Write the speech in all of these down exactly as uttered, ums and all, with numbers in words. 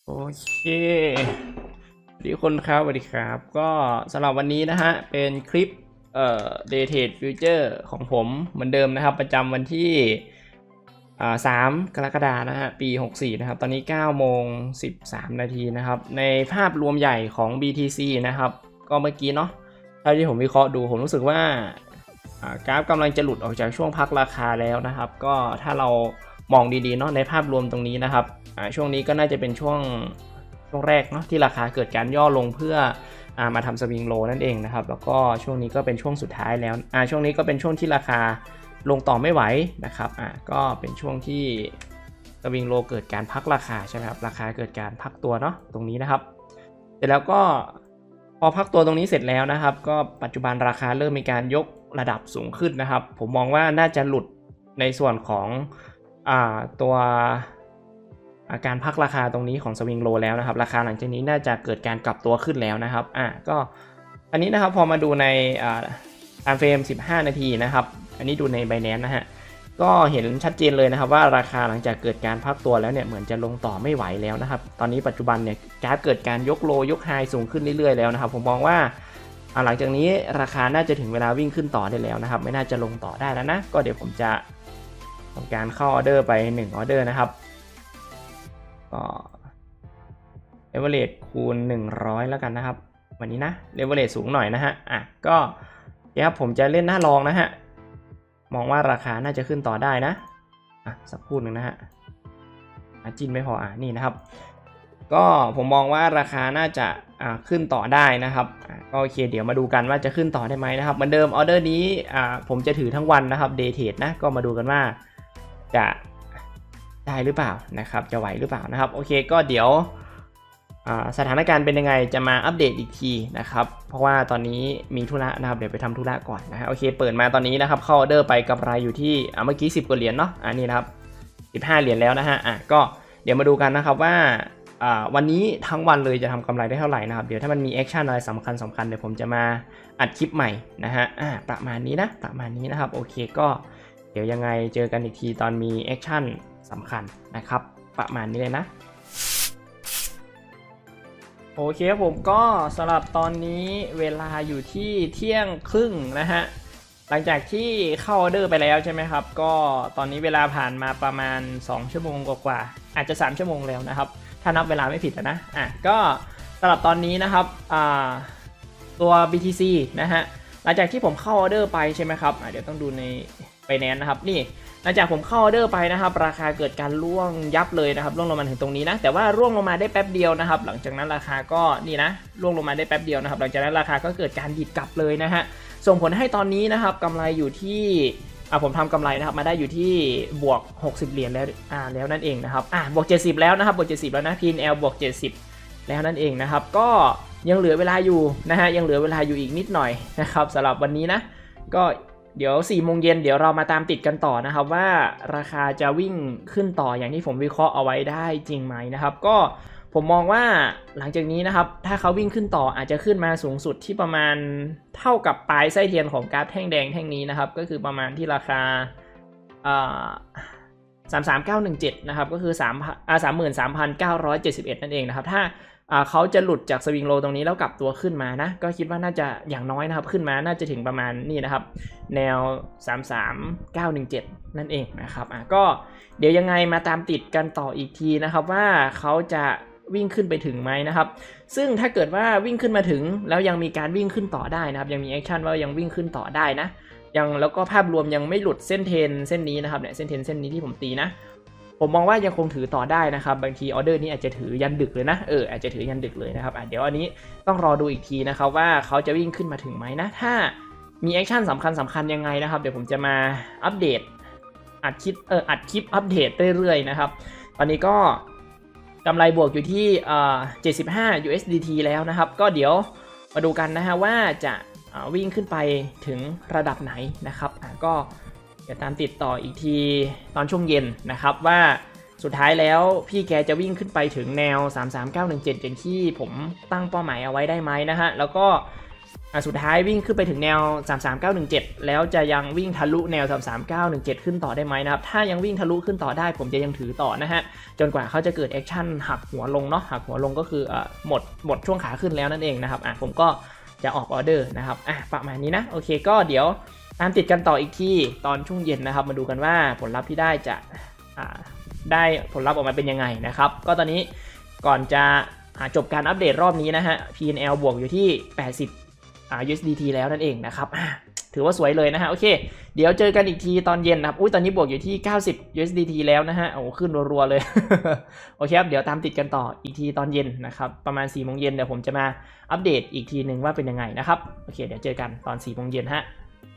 โอเคสวัสดีคนครับสวัสดีครับก็สำหรับวันนี้นะฮะเป็นคลิปเอ่อ Day Trade Future ของผมเหมือนเดิมนะครับประจำวันที่อ่าสามกรกฎาคมนะฮะปีหกสี่นะครับตอนนี้เก้าโมงสิบสามนาทีนะครับในภาพรวมใหญ่ของ บี ที ซี นะครับก็เมื่อกี้เนาะเท่าที่ผมวิเคราะห์ดูผมรู้สึกว่ากราฟกำลังจะหลุดออกจากช่วงพักราคาแล้วนะครับก็ถ้าเรามองดีๆเนาะในภาพรวมตรงนี้นะครับช่วงนี้ก็น่าจะเป็นช่วงช่วงแรกเนาะที่ราคาเกิดการย่อลงเพื่ออามาทำสวิงโลนั่นเองนะครับแล้วก็ช่วงนี้ก็เป็นช่วงสุดท้ายแล้วอ่าช่วงนี้ก็เป็นช่วงที่ราคาลงต่อไม่ไหวนะครับอ่าก็เป็นช่วงที่สวิงโลเกิดการพักราคาใช่ไหมครับราคาเกิดการพักตัวเนาะตรงนี้นะครับเสร็จแล้วก็พอพักตัวตรงนี้เสร็จแล้วนะครับก็ปัจจุบันราคาเริ่มมีการยกระดับสูงขึ้นนะครับผมมองว่าน่าจะหลุดในส่วนของอ่าตัวอาการพักราคาตรงนี้ของสวิงโลแล้วนะครับราคาหลังจากนี้น่าจะเกิดการกลับตัวขึ้นแล้วนะครับอ่าก็อันนี้นะครับพอมาดูในอ่า time frame สิบห้านาทีนะครับอันนี้ดูใน Binance นะฮะก็เห็นชัดเจนเลยนะครับว่าราคาหลังจากเกิดการพักตัวแล้วเนี่ยเหมือนจะลงต่อไม่ไหวแล้วนะครับตอนนี้ปัจจุบันเนี่ยกราฟเกิดการยกโลยกไฮสูงขึ้นเรื่อยๆแล้วนะครับผมมองว่าหลังจากนี้ราคาน่าจะถึงเวลาวิ่งขึ้นต่อได้แล้วนะครับไม่น่าจะลงต่อได้แล้วนะก็เดี๋ยวผมจะทำการเข้าออเดอร์ไปหนึ่งออเดอร์นะครับก็เลเวลเลทคูณหนึ่งร้อยแล้วกันนะครับวันนี้นะเลเวลเลทสูงหน่อยนะฮะอ่ะก็เดี๋ยวผมจะเล่นหน้าลองนะฮะมองว่าราคาน่าจะขึ้นต่อได้นะอ่ะสักครู่หนึ่งนะฮะจิ้นไม่พออ่ะนี่นะครับก็ผมมองว่าราคาน่าจะอ่าขึ้นต่อได้นะครับก็โอเคเดี๋ยวมาดูกันว่าจะขึ้นต่อได้ไหมนะครับเหมือนเดิมออเดอร์นี้อ่าผมจะถือทั้งวันนะครับเดย์เทรดนะก็มาดูกันว่าจะได้หรือเปล่านะครับจะไหวหรือเปล่านะครับโอเคก็เดี๋ยวสถานการณ์เป็นยังไงจะมาอัปเดตอีกทีนะครับเพราะว่าตอนนี้มีธุระนะครับเดี๋ยวไปทำธุระก่อนนะฮะโอเคเปิดมาตอนนี้นะครับเข้าออเดอร์ไปกำไรอยู่ที่เมื่อกี้สิบกว่าเหรียญเนาะอันนี้นะครับสิบห้าเหรียญแล้วนะฮะอ่ะก็เดี๋ยวมาดูกันนะครับว่าวันนี้ทั้งวันเลยจะทำกำไรได้เท่าไหร่นะครับเดี๋ยวถ้ามันมีแอคชั่นอะไรสำคัญสำคัญเดี๋ยวผมจะมาอัดคลิปใหม่นะฮะอ่ะประมาณนี้นะประมาณนี้นะครับโอเคก็เดี๋ยวยังไงเจอกันอีกทีตอนมีแอคชั่นสำคัญนะครับประมาณนี้เลยนะโอเคผมก็สำหรับตอนนี้เวลาอยู่ที่เที่ยงครึ่งนะฮะหลังจากที่เข้าออเดอร์ไปแล้วใช่ไหมครับก็ตอนนี้เวลาผ่านมาประมาณสองชั่วโมงกว่าๆอาจจะสามชั่วโมงแล้วนะครับถ้านับเวลาไม่ผิดนะอ่ะก็สำหรับตอนนี้นะครับอ่าตัว บี ที ซี นะฮะหลังจากที่ผมเข้าออเดอร์ไปใช่ไหมครับเดี๋ยวต้องดูใน Binance นะครับนี่หลังจากผมเข้าออเดอร์ไปนะครับราคาเกิดการร่วงยับเลยนะครับร่วงลงมาถึงตรงนี้นะแต่ว่าร่วงลงมาได้แป๊บเดียวนะครับหลังจากนั้นราคาก็นี่นะร่วงลงมาได้แป๊บเดียวนะครับหลังจากนั้นราคาก็เกิดการดิดกลับเลยนะฮะส่งผลให้ตอนนี้นะครับกำไรอยู่ที่อ่าผมทำกำไรนะครับมาได้อยู่ที่บวกหกสิบเหรียญแล้วอ่าแล้วนั่นเองนะครับอ่าบวกเจ็ดสิบแล้วนะครับบวกเจ็ดสิบแล้วนะ พี เอ็น แอล บวกเจ็ดสิบแล้วนั่นเองนะครับก็ยังเหลือเวลาอยู่นะฮะยังเหลือเวลาอยู่อีกนิดหน่อยนะครับสำหรับวันนี้นะก็เดี๋ยวสี่โมงเย็นเดี๋ยวเรามาตามติดกันต่อนะครับว่าราคาจะวิ่งขึ้นต่ออย่างที่ผมวิเคราะห์เอาไว้ได้จริงไหมนะครับก็ผมมองว่าหลังจากนี้นะครับถ้าเขาวิ่งขึ้นต่ออาจจะขึ้นมาสูงสุดที่ประมาณเท่ากับปลายไส้เทียนของกราฟแท่งแดงแท่งนี้นะครับก็คือประมาณที่ราคาสามสามเก้าหนึ่งเจ็ดนะครับก็คือสามอ่าสามหมื่นสามพันเก้าร้อยเจ็ดสิบเอ็ดนั่นเองนะครับถ้าเขาจะหลุดจากสวิงโลตรงนี้แล้วกลับตัวขึ้นมานะก็คิดว่าน่าจะอย่างน้อยนะครับขึ้นมาน่าจะถึงประมาณนี่นะครับแนวสามสามเก้าหนึ่งเจ็ดนั่นเองนะครับอ่ะก็เดี๋ยวยังไงมาตามติดกันต่ออีกทีนะครับว่าเขาจะวิ่งขึ้นไปถึงไหมนะครับซึ่งถ้าเกิดว่าวิ่งขึ้นมาถึงแล้วยังมีการวิ่งขึ้นต่อได้นะครับยังมีแอคชั่นว่ายังวิ่งขึ้นต่อได้นะยังแล้วก็ภาพรวมยังไม่หลุดเส้นเทรนเส้นนี้นะครับเนี่ยเส้นเทรนเส้นนี้ที่ผมตีนะผมมองว่ายังคงถือต่อได้นะครับบางทีออเดอร์นี้อาจจะถือยันดึกเลยนะเอออาจจะถือยันดึกเลยนะครับอ่ะเดี๋ยวอันนี้ต้องรอดูอีกทีนะครับว่าเขาจะวิ่งขึ้นมาถึงไหมนะถ้ามีแอคชั่นสำคัญสำคัญยังไงนะครับเดี๋ยวผมจะมาอัปเดตอัดคลิปเอออัดคลิปอัปเดตเรื่อยๆนะครับตอนนี้ก็กำไรบวกอยู่ที่เอ่อเจ็ดสิบห้า ยู เอส ดี ที แล้วนะครับก็เดี๋ยวมาดูกันนะฮะว่าจะวิ่งขึ้นไปถึงระดับไหนนะครับอ่ะก็เดี๋ยวตามติดต่ออีกทีตอนช่วงเย็นนะครับว่าสุดท้ายแล้วพี่แกจะวิ่งขึ้นไปถึงแนวสามสามเก้าหนึ่งเจ็ดอย่างที่ผมตั้งเป้าหมายเอาไว้ได้ไหมนะฮะแล้วก็อ่ะสุดท้ายวิ่งขึ้นไปถึงแนวสามสามเก้าหนึ่งเจ็ดแล้วจะยังวิ่งทะลุแนวสามสามเก้าหนึ่งเจ็ดขึ้นต่อได้ไหมนะครับถ้ายังวิ่งทะลุขึ้นต่อได้ผมจะยังถือต่อนะฮะจนกว่าเขาจะเกิดแอคชั่นหักหัวลงเนาะหักหัวลงก็คืออ่ะหมดหมดช่วงขาขึ้นแล้วนั่นเองนะครับอ่ะผมก็จะออกออเดอร์นะครับอ่ะประมาณนี้นะโอเคก็เดี๋ยวตามติดกันต่ออีกทีตอนช่วงเย็นนะครับมาดูกันว่าผลลัพธ์ที่ได้จะอ่าได้ผลลัพธ์ออกมาเป็นยังไงนะครับก็ตอนนี้ก่อนจะจบการอัปเดตรอบนี้นะฮะ พี เอ็น แอล บวกอยู่ที่แปดสิบอ่า ยู เอส ดี ที แล้วนั่นเองนะครับถือว่าสวยเลยนะฮะโอเคเดี๋ยวเจอกันอีกทีตอนเย็นนะครับอุ้ยตอนนี้บวกอยู่ที่เก้าสิบ ยู เอส ดี ที แล้วนะฮะโอ้ขึ้นรัวๆเลย โอเคครับเดี๋ยวตามติดกันต่ออีกทีตอนเย็นนะครับประมาณสี่โมงเย็นเดี๋ยวผมจะมาอัปเดตอีกทีหนึ่งว่าเป็นยังไงนะครับโอเคเดี๋ยวเจอกันตอนสี่โมงเย็นฮะ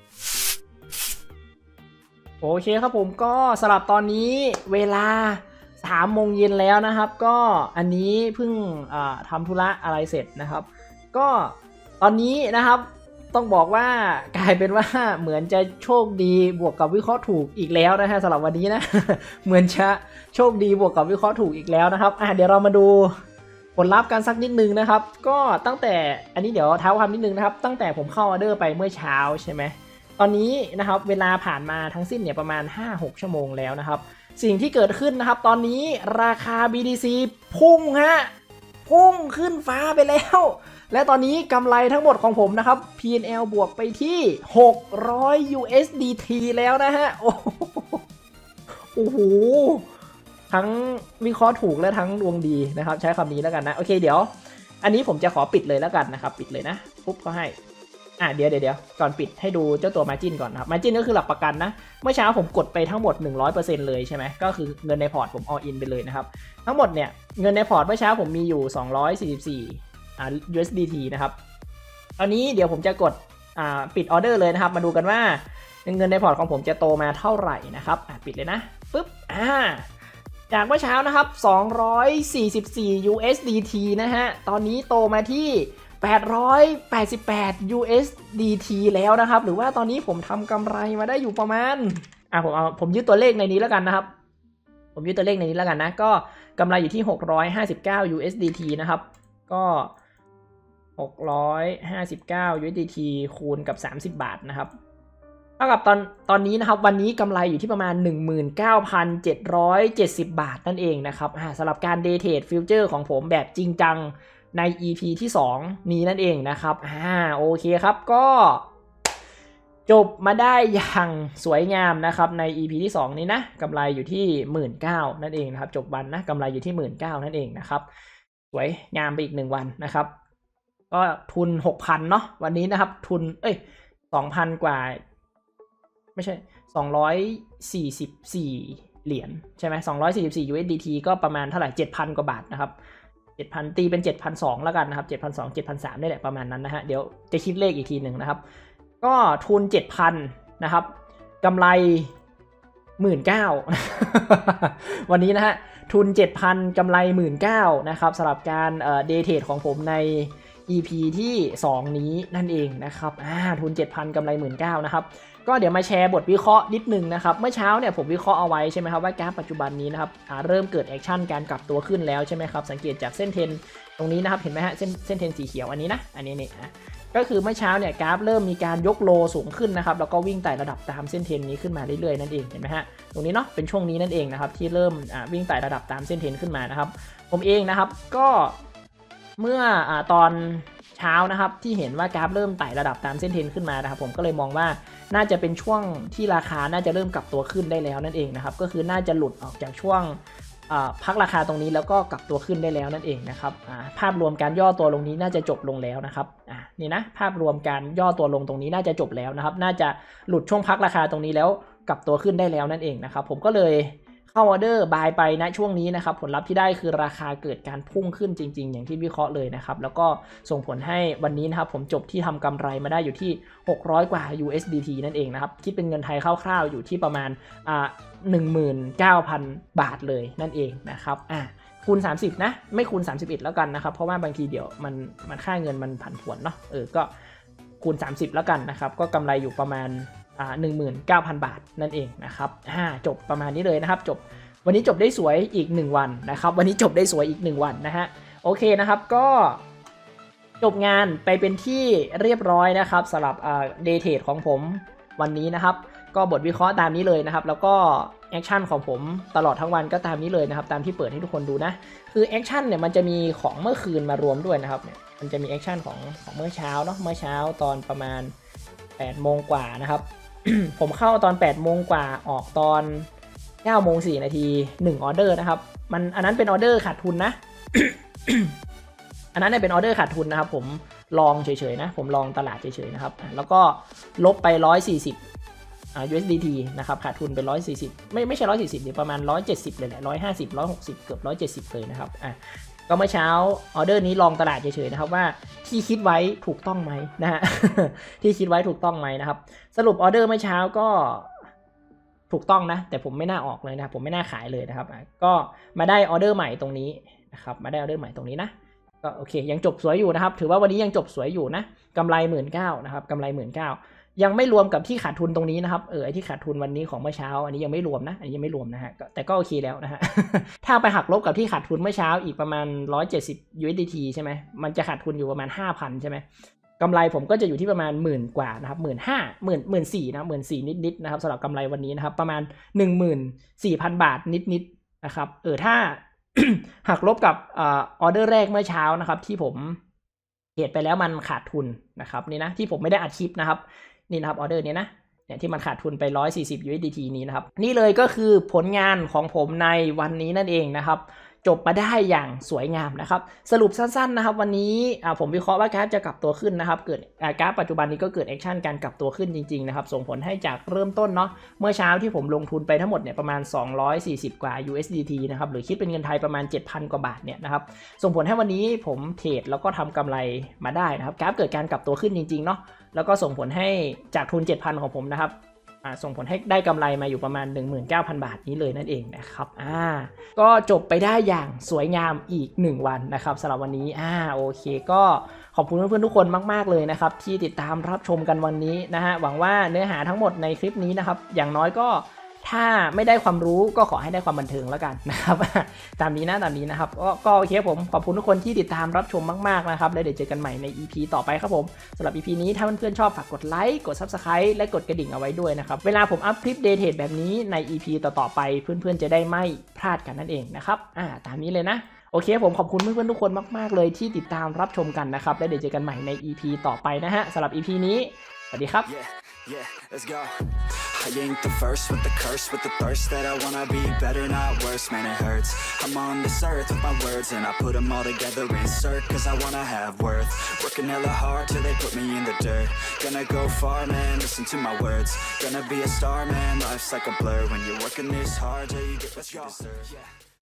โอเคครับผมก็สำหรับตอนนี้เวลาสามโมงเย็นแล้วนะครับก็อันนี้เพิ่งทำธุระอะไรเสร็จนะครับก็ตอนนี้นะครับต้องบอกว่ากลายเป็นว่าเหมือนจะโชคดีบวกกับวิเคราะห์ถูกอีกแล้วนะฮะสำหรับวันนี้นะ เหมือนจะโชคดีบวกกับวิเคราะห์ถูกอีกแล้วนะครับอ่ะเดี๋ยวเรามาดูผลลัพธ์กันสักนิดนึงนะครับก็ตั้งแต่อันนี้เดี๋ยวเท้าความนิดนึงนะครับตั้งแต่ผมเข้าออเดอร์ไปเมื่อเช้าใช่ไหมตอนนี้นะครับเวลาผ่านมาทั้งสิ้นเนี่ยประมาณ ห้าหก ชั่วโมงแล้วนะครับสิ่งที่เกิดขึ้นนะครับตอนนี้ราคา บี ที ซี พุ่งฮะพุ่งขึ้นฟ้าไปแล้วและตอนนี้กำไรทั้งหมดของผมนะครับ พี เอ็น แอล บวกไปที่หกร้อย ยู เอส ดี ที แล้วนะฮะโอ้โหทั้งวิเคราะห์ถูกและทั้งดวงดีนะครับใช้คำนี้แล้วกันนะโอเคเดี๋ยวอันนี้ผมจะขอปิดเลยแล้วกันนะครับปิดเลยนะปุ๊บก็ให้อ่ะเดี๋ยวเดี๋ยวเดี๋ยวก่อนปิดให้ดูเจ้าตัว margin ก่อนนะครับ margin ก็คือหลักประกันนะเมื่อเช้าผมกดไปทั้งหมด หนึ่งร้อยเปอร์เซ็นต์ เลยใช่ไหมก็คือเงินในพอร์ตผม all in ไปเลยนะครับทั้งหมดเนี่ยเงินในพอร์ตเมื่อเช้าผมมีอยู่สองร้อยสี่สิบสี่อ่า ยู เอส ดี ที นะครับตอนนี้เดี๋ยวผมจะกดอ่าปิดออเดอร์เลยนะครับมาดูกันว่าเงินในพอร์ตของผมจะโตมาเท่าไหร่นะครับอ่ะปิดเลยนะปึ๊บอ่าจากเมื่อเช้านะครับสองร้อยสี่สิบสี่ ยู เอส ดี ที นะฮะตอนนี้โตมาที่แปดร้อยแปดสิบแปด ยู เอส ดี ที แล้วนะครับหรือว่าตอนนี้ผมทำกำไรมาได้อยู่ประมาณอ่ะผมเอาผมยึดตัวเลขในนี้แล้วกันนะครับผมยึดตัวเลขในนี้แล้วกันนะก็กำไรอยู่ที่หกร้อยห้าสิบเก้า ยู เอส ดี ที นะครับก็หกร้อยห้าสิบเก้า ยู เอส ดี ที คูณกับสามสิบบาทนะครับเท่ากับตอนตอนนี้นะครับวันนี้กำไรอยู่ที่ประมาณ หนึ่งหมื่นเก้าพันเจ็ดร้อยเจ็ดสิบ บาทนั่นเองนะครับสำหรับการ Day Trade Future ของผมแบบจริงจังใน อี พี ที่สองนี้นั่นเองนะครับอ่าโอเคครับก็จบมาได้อย่างสวยงามนะครับใน อี พี ที่สองนี้นะกำไรอยู่ที่ หนึ่งหมื่นเก้าพัน นั่นเองนะครับจบวันนะกำไรอยู่ที่ หนึ่งหมื่นเก้าพัน นั่นเองนะครับสวยงามไปอีกหนึ่งวันนะครับก็ทุน หกพัน เนาะวันนี้นะครับทุนเอ้ย สองพัน กว่าไม่ใช่สองร้อยสี่สิบสี่เหรียญใช่ไหมสองร้อยสี่สิบสี่ ยู เอส ดี ที ก็ประมาณเท่าไหร่ เจ็ดพัน กว่าบาทนะครับเจ็ดพัน ตีเป็น เจ็ดพันสองร้อย แล้วกันนะครับ เจ็ดพันสองร้อย เจ็ดพันสามร้อย นี่แหละประมาณนั้นนะฮะเดี๋ยวจะคิดเลขอีกทีหนึ่งนะครับก็ทุน เจ็ดพัน นะครับกำไร หนึ่งหมื่นเก้าพัน วันนี้นะฮะทุน เจ็ดพัน กำไร หนึ่งหมื่นเก้าพัน นะครับสำหรับการเอ่อ Day Trade ของผมใน อี พี ที่สองนี้นั่นเองนะครับอ่าทุน เจ็ดพัน กำไร หนึ่งหมื่นเก้าพัน นะครับก็เดี๋ยวมาแชร์บทวิเคราะห์นิดนึงนะครับเมื่อเช้าเนี่ยผมวิเคราะห์เอาไว้ใช่ไหมครับว่ากราฟปัจจุบันนี้นะครับเริ่มเกิดแอคชั่นการกลับตัวขึ้นแล้วใช่ไหมครับสังเกตจากเส้นเทรนตรงนี้นะครับเห็นไหมฮะเส้นเส้นเทรนสีเขียวอันนี้นะอันนี้นี่นะก็คือเมื่อเช้าเนี่ยกราฟเริ่มมีการยกโลสูงขึ้นนะครับแล้วก็วิ่งไต่ระดับตามเส้นเทรนนี้ขึ้นมาเรื่อยๆนั่นเองเห็นไหมฮะตรงนี้เนาะเป็นช่วงนี้นั่นเองนะครับที่เริ่มวิ่งไต่ระดับตามเส้นเทรนขึ้นมานะครับผมเองนะครับก็เมื่อตอนเช้านะครับที่เห็นว่ากราฟเริ่มไต่ระดับตามเส้นเทรนขึ้นมานะครับผมก็เลยมองว่าน่าจะเป็นช่วงที่ราคาน่าจะเริ่มกลับตัวขึ้นได้แล้วนั่นเองนะครับก็คือน่าจะหลุดออกจากช่วงพักราคาตรงนี้แล้วก็กลับตัวขึ้นได้แล้วนั่นเองนะครับภาพรวมการย่อตัวลงนี้น่าจะจบลงแล้วนะครับนี่นะภาพรวมการย่อตัวลงตรงนี้น่าจะจบแล้วนะครับน่าจะหลุดช่วงพักราคาตรงนี้แล้วกลับตัวขึ้นได้แล้วนั่นเองนะครับผมก็เลยเข้าออเดอร์บายไปนะช่วงนี้นะครับผลลัพธ์ที่ได้คือราคาเกิดการพุ่งขึ้นจริงๆอย่างที่วิเคราะห์เลยนะครับแล้วก็ส่งผลให้วันนี้นะครับผมจบที่ทำกำไรมาได้อยู่ที่หกร้อยกว่า ยู เอส ดี ที นั่นเองนะครับคิดเป็นเงินไทยคร่าวๆอยู่ที่ประมาณอ่า หนึ่งหมื่นเก้าพัน บาทเลยนั่นเองนะครับอ่ะคูณสามสิบนะไม่คูณสามสิบเอ็ดแล้วกันนะครับเพราะว่าบางทีเดี๋ยวมันมันค่าเงินมันผันผวนเนาะเออก็คูณสามสิบแล้วกันนะครับก็กำไรอยู่ประมาณอ่า หนึ่งหมื่นเก้าพัน บาทนั่นเองนะครับอ่าจบประมาณนี้เลยนะครับจบวันนี้จบได้สวยอีกหนึ่งวันนะครับวันนี้จบได้สวยอีกหนึ่งวันนะฮะโอเคนะครับก็จบงานไปเป็นที่เรียบร้อยนะครับสำหรับเดย์เทรดของผมวันนี้นะครับก็บทวิเคราะห์ตามนี้เลยนะครับแล้วก็แอคชั่นของผมตลอดทั้งวันก็ตามนี้เลยนะครับตามที่เปิดให้ทุกคนดูนะคือแอคชั่นเนี่ยมันจะมีของเมื่อคืนมารวมด้วยนะครับเนี่ยมันจะมีแอคชั่นของของเมื่อเช้าเนาะเมื่อเช้าตอนประมาณแปดโมงกว่านะครับ ผมเข้าตอนแปดโมงกว่าออกตอนเก้าโมงสี่นาทีหนึ่งออเดอร์นะครับมันอันนั้นเป็นออเดอร์ขาดทุนนะ อันนั้นเนี่ยเป็นออเดอร์ขาดทุนนะครับผมลองเฉยๆนะผมลองตลาดเฉยๆนะครับแล้วก็ลบไปหนึ่งร้อยสี่สิบอ่า ยู เอส ดี ที นะครับขาดทุนเป็นหนึ่งร้อยสี่สิบไม่ไม่ใช่หนึ่งร้อยสี่สิบดิประมาณหนึ่งร้อยเจ็ดสิบเลยแหละหนึ่งร้อยห้าสิบ หนึ่งร้อยหกสิบเกือบหนึ่งร้อยเจ็ดสิบเลยนะครับอ่ะก็เมื่อเช้าออเดอร์นี้ลองตลาดเฉยๆนะครับว่าที่คิดไว้ถูกต้องไหมนะฮะ ที่คิดไว้ถูกต้องไหมนะครับสรุปออเดอร์เมื่อเช้าก็ถูกต้องนะแต่ผมไม่น่าออกเลยนะครับผมไม่น่าขายเลยนะครับก็มาได้ออเดอร์ใหม่ตรงนี้นะครับมาได้ออเดอร์ใหม่ตรงนี้นะก็โอเคยังจบสวยอยู่นะครับถือว่าวันนี้ยังจบสวยอยู่นะกำไร หนึ่งหมื่นเก้าพัน นะครับกำไร หนึ่งหมื่นเก้าพัน ยังไม่รวมกับที่ขาดทุนตรงนี้นะครับเออไอที่ขาดทุนวันนี้ของเมื่อเช้าอันนี้ยังไม่รวมนะอันนี้ยังไม่รวมนะฮะแต่ก็โอเคแล้วนะฮะ ถ้าไปหักลบกับที่ขาดทุนเมื่อเช้าอีกประมาณหนึ่งร้อยเจ็ดสิบ ยู เอส ดี ที ใช่ไหมมันจะขาดทุนอยู่ประมาณ ห้าพัน ใช่ไหมกำไรผมก็จะอยู่ที่ประมาณหมื่นกว่านะครับหมื่นห้าหมื่นหมื่นสี่นะหมื่นสี่นิดๆนะครับสำหรับกำไรวันนี้นะครับประมาณ หนึ่งหมื่นสี่พัน บาทนิดๆนะครับเออถ้า หักลบกับออเดอร์แรกเมื่อเช้านะครับที่ผมเหตุไปแล้วมันขาดทุนนะครับนี่นะที่ผมไม่ได้อัดคลิปนะครับนี่นะครับออเดอร์นี้นะเนี่ยที่มันขาดทุนไปหนึ่งร้อยสี่สิบ ยู เอส ดี ที นี้นะครับนี่เลยก็คือผลงานของผมในวันนี้นั่นเองนะครับจบมาได้อย่างสวยงามนะครับสรุปสั้นๆนะครับวันนี้ผมวิเคราะห์ว่ากราฟจะกลับตัวขึ้นนะครับเกิดกราฟปัจจุบันนี้ก็เกิดแอคชั่นการกลับตัวขึ้นจริงๆนะครับส่งผลให้จากเริ่มต้นเนาะเมื่อเช้าที่ผมลงทุนไปทั้งหมดเนี่ยประมาณสองร้อยสี่สิบกว่า ยู เอส ดี ที นะครับหรือคิดเป็นเงินไทยประมาณ เจ็ดพัน กว่าบาทเนี่ยนะครับส่งผลให้วันนี้ผมเทรดแล้วก็ทำกำไรมาได้นะครับกราฟเกิดการกลับตัวขึ้นจริงๆเนาะแล้วก็ส่งผลให้จากทุน เจ็ดพัน ของผมนะครับส่งผลให้ได้กำไรมาอยู่ประมาณ หนึ่งหมื่นเก้าพัน บาทนี้เลยนั่นเองนะครับอ่าก็จบไปได้อย่างสวยงามอีกหนึ่งวันนะครับสำหรับวันนี้อ่าโอเคก็ขอบคุณเพื่อนๆทุกคนมากๆเลยนะครับที่ติดตามรับชมกันวันนี้นะฮะหวังว่าเนื้อหาทั้งหมดในคลิปนี้นะครับอย่างน้อยก็ถ้าไม่ได้ความรู้ก็ขอให้ได้ความบันเทิงแล้วกันนะครับตามนี้นะตามนี้นะครับก็ก็โอเคผมขอบคุณทุกคนที่ติดตามรับชมมากๆนะครับแล้วเดี๋ยวเจอกันใหม่ใน อี พี ต่อไปครับผมสำหรับ อี พี นี้ถ้าเพื่อนๆชอบฝากกดไลค์กด ซับสไครบ์ และกดกระดิ่งเอาไวด้วยนะครับเวลาผมอัพคลิป Day Trade แบบนี้ใน อี พี ต่อๆไปเพื่อนๆจะได้ไม่พลาดกันนั่นเองนะครับอ่าตามนี้เลยนะโอเคผมขอบคุณเพื่อนๆทุกคนมากๆเลยที่ติดตามรับชมกันนะครับแล้วเดี๋ยวเจอกันใหม่ใน อี พี ต่อไปนะฮะสำหรับ อี พี นี้สวัสดีครับ Yeah, let's go. I ain't the first with the curse, with the thirst that I wanna be better, not worse, man, it hurts. I'm on this earth with my words, and I put them all together, insert, cause I wanna have worth. Working hella hard till they put me in the dirt. Gonna go far, man, listen to my words. Gonna be a star, man, life's like a blur. When you're working this hard till you get what you deserve. Yeah.